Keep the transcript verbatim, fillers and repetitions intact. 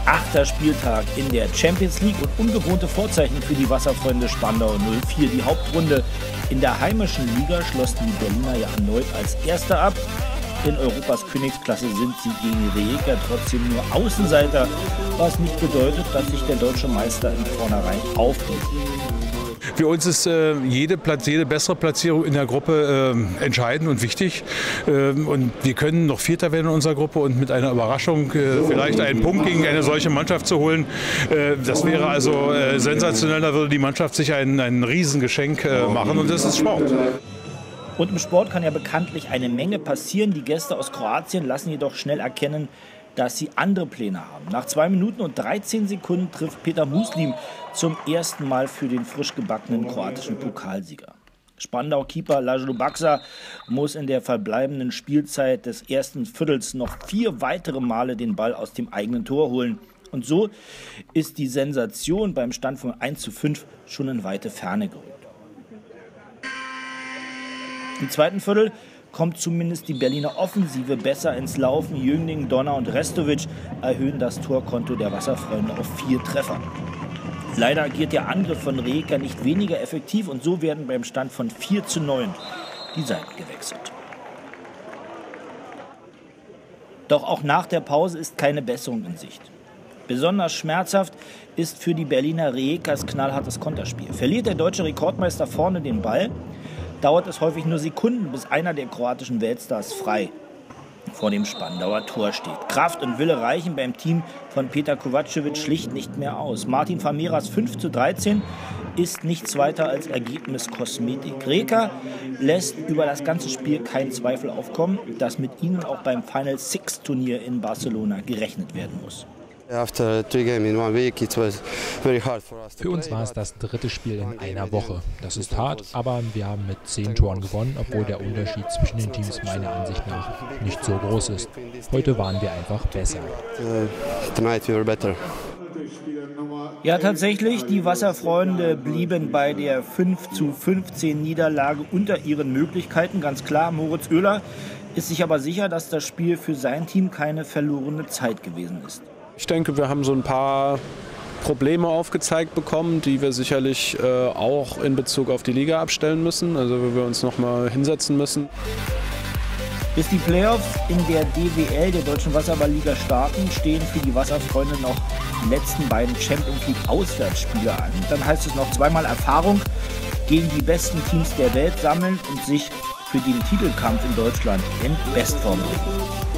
Achter Spieltag in der Champions League und ungewohnte Vorzeichen für die Wasserfreunde Spandau null vier. Die Hauptrunde in der heimischen Liga schloss die Berliner ja erneut als Erster ab. In Europas Königsklasse sind sie gegen Rijeka trotzdem nur Außenseiter, was nicht bedeutet, dass sich der deutsche Meister im Vornherein aufgibt. Für uns ist äh, jede, Platz, jede bessere Platzierung in der Gruppe äh, entscheidend und wichtig. Äh, und wir können noch Vierter werden in unserer Gruppe und mit einer Überraschung äh, vielleicht einen Punkt gegen eine solche Mannschaft zu holen. Äh, das wäre also äh, sensationell, da würde die Mannschaft sich ein, ein Riesengeschenk äh, machen und das ist Sport. Und im Sport kann ja bekanntlich eine Menge passieren. Die Gäste aus Kroatien lassen jedoch schnell erkennen, dass sie andere Pläne haben. Nach zwei Minuten und dreizehn Sekunden trifft Petar Muslim zum ersten Mal für den frisch gebackenen kroatischen Pokalsieger. Spandau-Keeper Lajlo Baksa muss in der verbleibenden Spielzeit des ersten Viertels noch vier weitere Male den Ball aus dem eigenen Tor holen. Und so ist die Sensation beim Stand von eins zu fünf schon in weite Ferne gerückt. Im zweiten Viertel kommt zumindest die Berliner Offensive besser ins Laufen. Jüngling, Donner und Restovic erhöhen das Torkonto der Wasserfreunde auf vier Treffer. Leider agiert der Angriff von Rijeka nicht weniger effektiv und so werden beim Stand von vier zu neun die Seiten gewechselt. Doch auch nach der Pause ist keine Besserung in Sicht. Besonders schmerzhaft ist für die Berliner Rijekas knallhartes Konterspiel. Verliert der deutsche Rekordmeister vorne den Ball, dauert es häufig nur Sekunden, bis einer der kroatischen Weltstars frei vor dem Spandauer Tor steht. Kraft und Wille reichen beim Team von Petar Kovacevic schlicht nicht mehr aus. Martin Vermeeras fünf zu dreizehn ist nichts weiter als Ergebniskosmetik. Rijeka lässt über das ganze Spiel keinen Zweifel aufkommen, dass mit ihnen auch beim Final Six Turnier in Barcelona gerechnet werden muss. Für uns war es das dritte Spiel in einer Woche. Das ist hart, aber wir haben mit zehn Toren gewonnen, obwohl der Unterschied zwischen den Teams meiner Ansicht nach nicht so groß ist. Heute waren wir einfach besser. Ja, tatsächlich, die Wasserfreunde blieben bei der fünf zu fünfzehn Niederlage unter ihren Möglichkeiten. Ganz klar, Moritz Oehler ist sich aber sicher, dass das Spiel für sein Team keine verlorene Zeit gewesen ist. Ich denke, wir haben so ein paar Probleme aufgezeigt bekommen, die wir sicherlich äh, auch in Bezug auf die Liga abstellen müssen, also wo wir uns noch mal hinsetzen müssen. Bis die Playoffs in der D W L, der Deutschen Wasserball-Liga, starten, stehen für die Wasserfreunde noch die letzten beiden Champions League-Auswärtsspiele an. Dann heißt es noch zweimal Erfahrung gegen die besten Teams der Welt sammeln und sich für den Titelkampf in Deutschland in Bestform bringen.